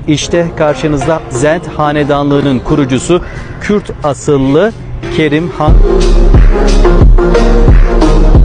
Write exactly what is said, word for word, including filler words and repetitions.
İşte karşınızda Zend Hanedanlığı'nın kurucusu Kürt asıllı Kerim Han.